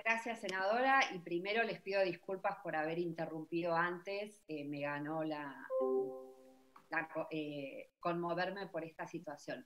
Gracias, senadora, y primero les pido disculpas por haber interrumpido antes, me ganó conmoverme por esta situación.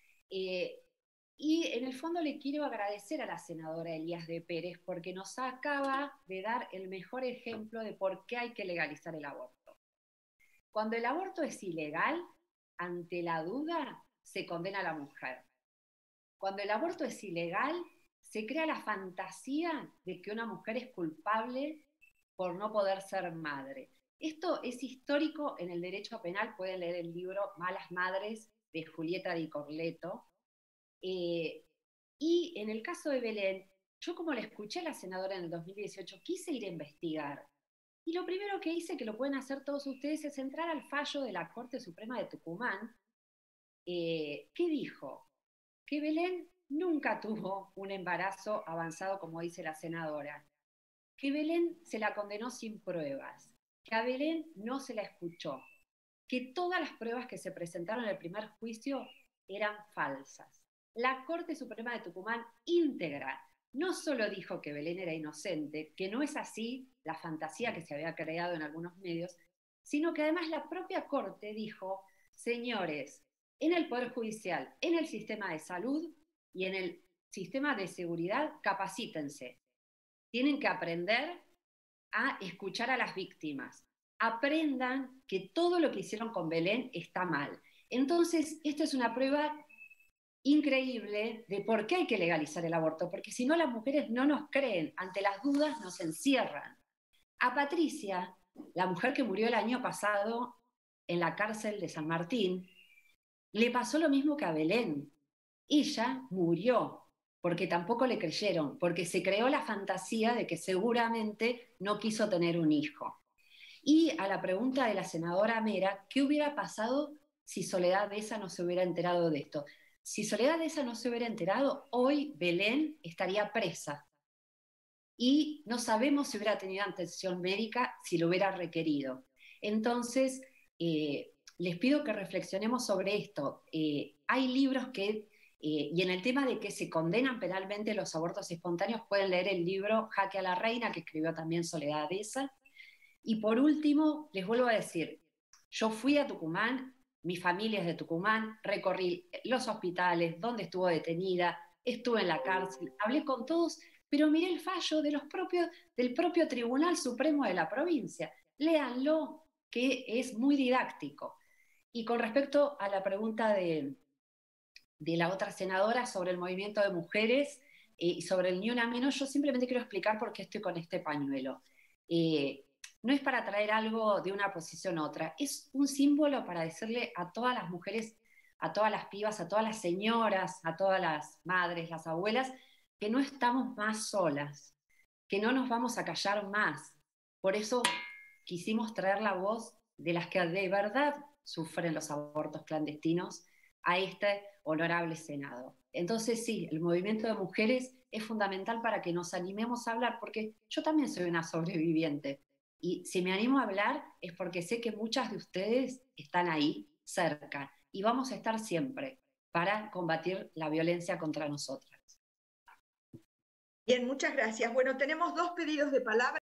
Y en el fondo le quiero agradecer a la senadora Elías de Pérez porque nos acaba de dar el mejor ejemplo de por qué hay que legalizar el aborto. Cuando el aborto es ilegal, ante la duda se condena a la mujer. Cuando el aborto es ilegal, se crea la fantasía de que una mujer es culpable por no poder ser madre. Esto es histórico en el derecho penal, pueden leer el libro Malas Madres de Julieta Di Corleto. Y en el caso de Belén, yo como le escuché a la senadora en el 2018, quise ir a investigar. Y lo primero que hice, que lo pueden hacer todos ustedes, es entrar al fallo de la Corte Suprema de Tucumán, que dijo que Belén nunca tuvo un embarazo avanzado, como dice la senadora, que Belén se la condenó sin pruebas, que a Belén no se la escuchó, que todas las pruebas que se presentaron en el primer juicio eran falsas. La Corte Suprema de Tucumán íntegra no solo dijo que Belén era inocente, que no es así la fantasía que se había creado en algunos medios, sino que además la propia Corte dijo, señores, en el Poder Judicial, en el sistema de salud y en el sistema de seguridad, capacítense. Tienen que aprender a escuchar a las víctimas. Aprendan que todo lo que hicieron con Belén está mal. Entonces, esto es una prueba increíble de por qué hay que legalizar el aborto, porque si no las mujeres no nos creen, ante las dudas nos encierran. A Patricia, la mujer que murió el año pasado en la cárcel de San Martín, le pasó lo mismo que a Belén. Ella murió porque tampoco le creyeron, porque se creó la fantasía de que seguramente no quiso tener un hijo. Y a la pregunta de la senadora Mera, ¿qué hubiera pasado si Soledad Deza no se hubiera enterado de esto? Si Soledad Deza no se hubiera enterado, hoy Belén estaría presa. Y no sabemos si hubiera tenido atención médica, si lo hubiera requerido. Entonces, les pido que reflexionemos sobre esto. Hay libros que, y en el tema de que se condenan penalmente los abortos espontáneos, pueden leer el libro Jaque a la Reina, que escribió también Soledad Deza. Y por último, les vuelvo a decir, yo fui a Tucumán, mi familia es de Tucumán, recorrí los hospitales, donde estuvo detenida, estuve en la cárcel, hablé con todos, pero miré el fallo de del propio Tribunal Supremo de la provincia. Léanlo, que es muy didáctico. Y con respecto a la pregunta de la otra senadora sobre el movimiento de mujeres y sobre el Ni Una Menos, yo simplemente quiero explicar por qué estoy con este pañuelo. No es para traer algo de una posición a otra, es un símbolo para decirle a todas las mujeres, a todas las pibas, a todas las señoras, a todas las madres, las abuelas, que no estamos más solas, que no nos vamos a callar más. Por eso quisimos traer la voz de las que de verdad sufren los abortos clandestinos a este honorable Senado. Entonces sí, el movimiento de mujeres es fundamental para que nos animemos a hablar, porque yo también soy una sobreviviente. Y si me animo a hablar es porque sé que muchas de ustedes están ahí, cerca, y vamos a estar siempre para combatir la violencia contra nosotras. Bien, muchas gracias. Bueno, tenemos dos pedidos de palabra.